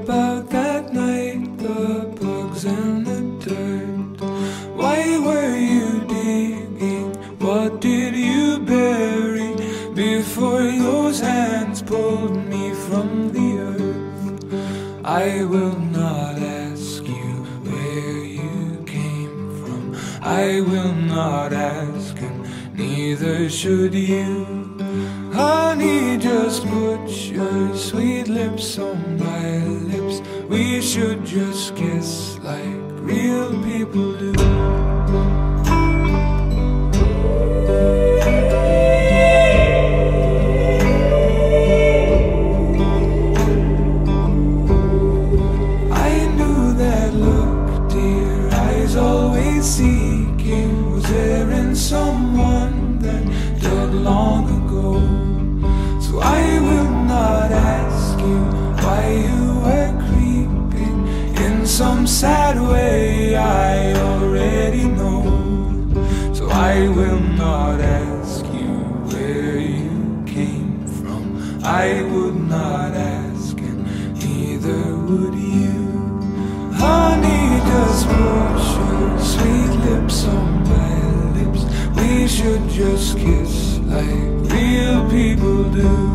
about that night, the bugs and the dirt? Why were you digging? What did you bury before those hands pulled me from the earth? I will not ask you where you came from. I will not ask, and neither should you. Honey, just put your sweet lips on my lips. We should just kiss like real people do. I knew that look, dear, eyes always seeking. Was there in someone that died long ago? So I will not ask you why you were creeping in some sad way. I already know. So I will not ask you where you came from. I would not ask, and neither would you. Honey, just put your sweet lips on my lips. We should just kiss like real people do.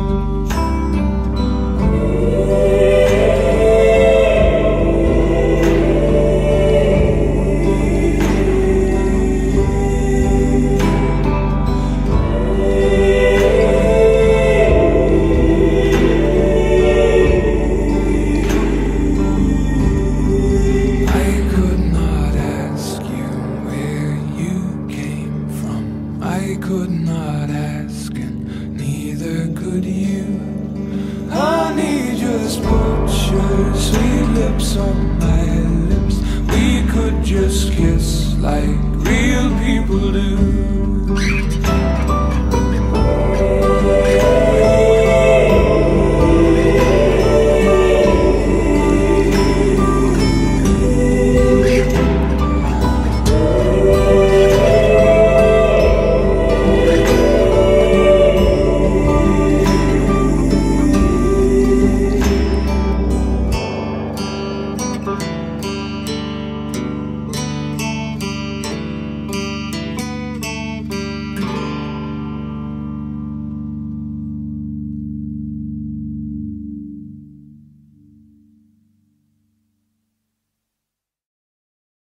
I could not ask, and neither could you. Honey, just put your sweet lips on my lips. We could just kiss like real people do.